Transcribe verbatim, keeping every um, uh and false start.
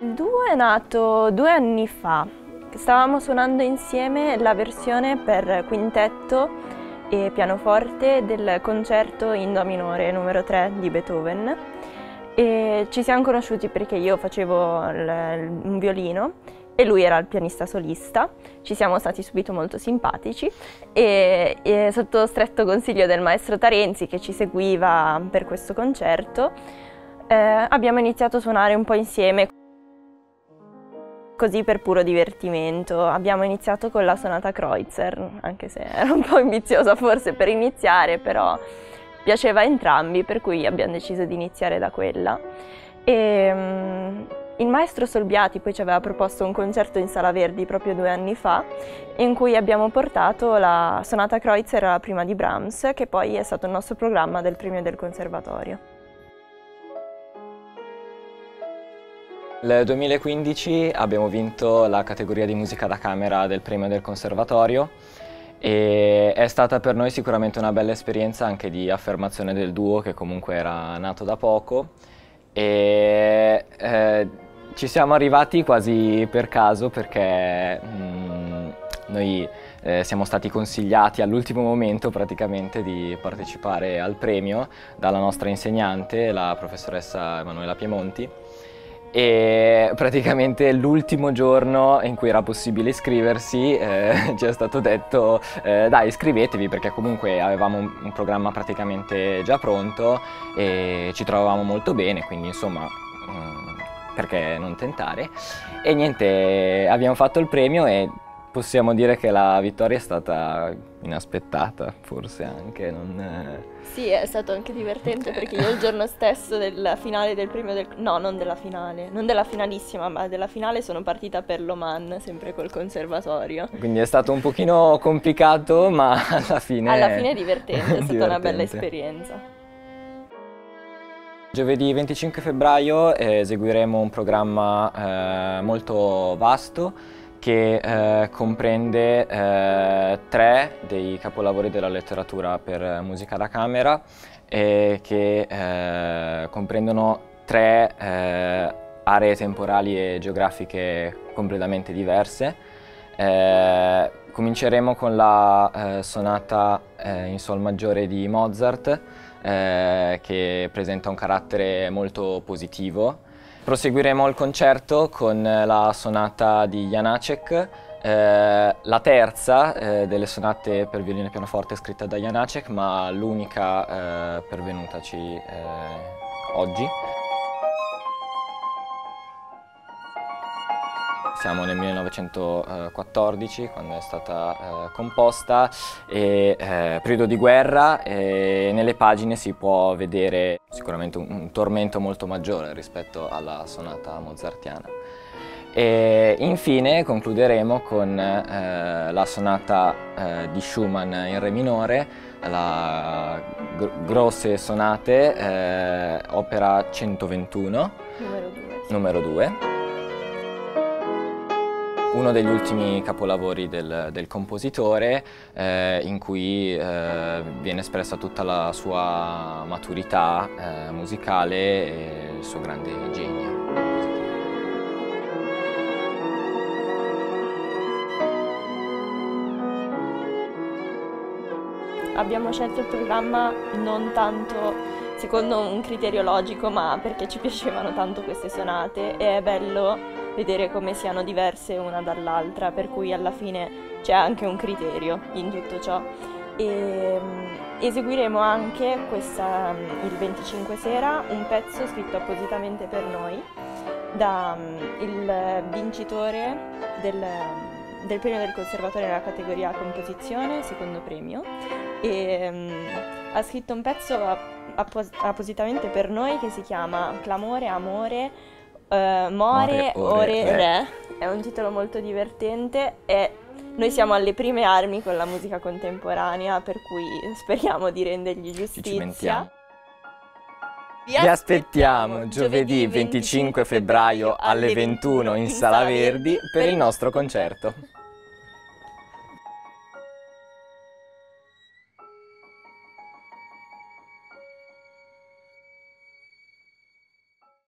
Il duo è nato due anni fa. Stavamo suonando insieme la versione per quintetto e pianoforte del concerto in Do minore numero tre di Beethoven e ci siamo conosciuti perché io facevo il, un violino e lui era il pianista solista. Ci siamo stati subito molto simpatici e, e sotto stretto consiglio del maestro Tarenzi, che ci seguiva per questo concerto, eh, abbiamo iniziato a suonare un po' insieme, così per puro divertimento. Abbiamo iniziato con la sonata Kreutzer, anche se era un po' ambiziosa forse per iniziare, però piaceva a entrambi, per cui abbiamo deciso di iniziare da quella. E, um, il maestro Solbiati poi ci aveva proposto un concerto in Sala Verdi proprio due anni fa, in cui abbiamo portato la sonata Kreutzer alla prima di Brahms, che poi è stato il nostro programma del premio del conservatorio. Nel duemilaquindici abbiamo vinto la categoria di musica da camera del premio del conservatorio e è stata per noi sicuramente una bella esperienza anche di affermazione del duo, che comunque era nato da poco, e eh, ci siamo arrivati quasi per caso perché mm, noi eh, siamo stati consigliati all'ultimo momento praticamente di partecipare al premio dalla nostra insegnante, la professoressa Emanuela Piemonti. E praticamente l'ultimo giorno in cui era possibile iscriversi eh, ci è stato detto eh, dai, iscrivetevi, perché comunque avevamo un, un programma praticamente già pronto e ci trovavamo molto bene, quindi insomma mh, perché non tentare. E niente, abbiamo fatto il premio e possiamo dire che la vittoria è stata inaspettata, forse anche. Non... Sì, è stato anche divertente perché io il giorno stesso della finale del premio del... no, non della finale, non della finalissima, ma della finale sono partita per l'Oman, sempre col conservatorio. Quindi è stato un pochino complicato, ma alla fine... Alla fine è divertente, è stata divertente. una bella esperienza. Giovedì venticinque febbraio eseguiremo un programma eh, molto vasto, che eh, comprende eh, tre dei capolavori della letteratura per musica da camera e che eh, comprendono tre eh, aree temporali e geografiche completamente diverse. Eh, cominceremo con la eh, sonata eh, in sol maggiore di Mozart, eh, che presenta un carattere molto positivo. Proseguiremo il concerto con la sonata di Janacek, eh, la terza eh, delle sonate per violino e pianoforte scritta da Janacek, ma l'unica eh, pervenutaci eh, oggi. Siamo nel millenovecentoquattordici, quando è stata eh, composta, e, eh, periodo di guerra, e nelle pagine si può vedere sicuramente un, un tormento molto maggiore rispetto alla sonata mozartiana. E infine concluderemo con eh, la sonata eh, di Schumann in re minore, la gr Grosse Sonate, eh, opera centoventuno, Numero due. Numero due. Uno degli ultimi capolavori del, del compositore, eh, in cui eh, viene espressa tutta la sua maturità eh, musicale e il suo grande genio. Abbiamo scelto il programma non tanto secondo un criterio logico, ma perché ci piacevano tanto queste sonate e è bello vedere come siano diverse una dall'altra, per cui alla fine c'è anche un criterio in tutto ciò. E eseguiremo anche questa, il venticinque sera, un pezzo scritto appositamente per noi da il vincitore del, del premio del conservatorio nella categoria composizione, secondo premio, e um, ha scritto un pezzo appos appositamente per noi che si chiama Clamore, Amore, Uh, More, Ore, Ore, Re. Re. È un titolo molto divertente e noi siamo alle prime armi con la musica contemporanea, per cui speriamo di rendergli giustizia. Vi aspettiamo giovedì venticinque febbraio alle ventuno in Sala Verdi per il nostro concerto.